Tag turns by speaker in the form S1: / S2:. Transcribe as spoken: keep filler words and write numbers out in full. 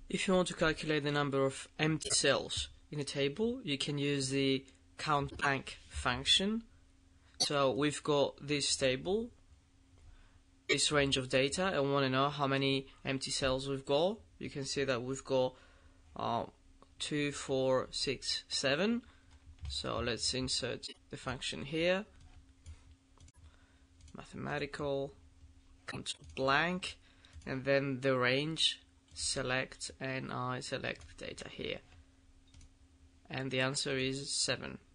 S1: If you want to calculate the number of empty cells in a table, you can use the COUNTBLANK function. So we've got this table, this range of data, and we want to know how many empty cells we've got. You can see that we've got uh, two, four, six, seven. So let's insert the function here. Mathematical COUNTBLANK, and then the range, select, and I select the data here. And the answer is seven.